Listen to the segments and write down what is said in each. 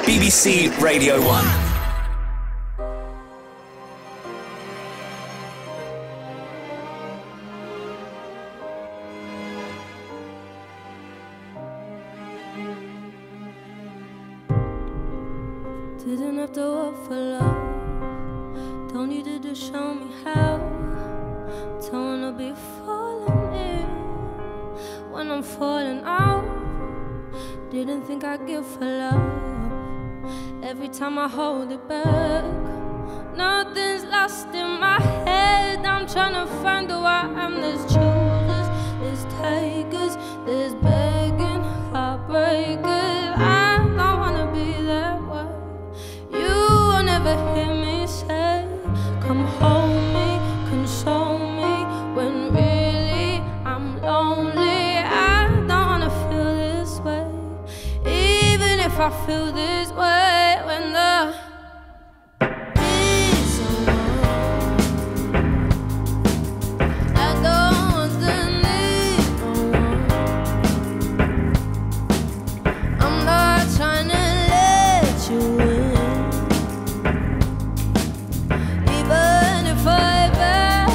BBC Radio 1. Didn't have to work for love. Don't need it to show me how. Don't wanna be falling in when I'm falling out. Didn't think I'd give for love. Every time I hold it back, nothing's lost in my head. I'm trying to find who I am. There's choosers, there's takers, there's begging, heartbreakers. I don't wanna be that way. You will never hear me say, come hold me, console me, when really I'm lonely. I don't wanna feel this way, even if I feel this way when the beats are on. I don't want to need no one. I'm not trying to let you in, even if I buy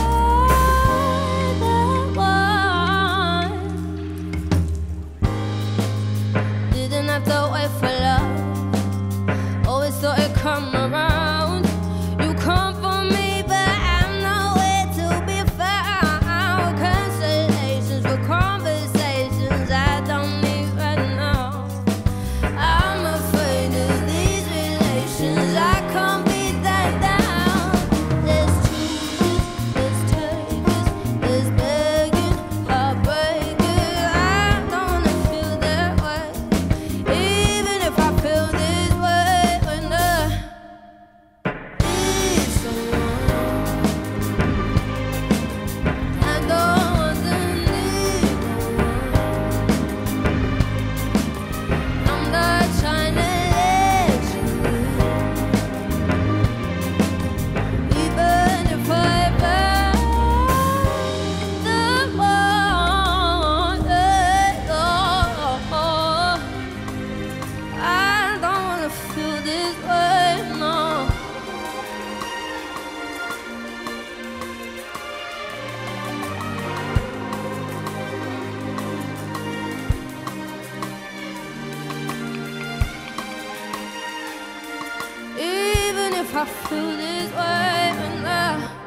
that one. Didn't have to wait for love. Always thought it'd come around. You come for me, but I'm nowhere to be found. Cancellations for conversations I don't need right now. I'm afraid of these relations. I can't beat that down. There's choosers, there's takers, there's begging, heartbreakers. I don't wanna feel that way, even if I feel this way when the beats are on. I don't want to need no one. I'm not trying to let you in, even if I buy the one. I don't wanna feel this way, no. Even if I feel this way when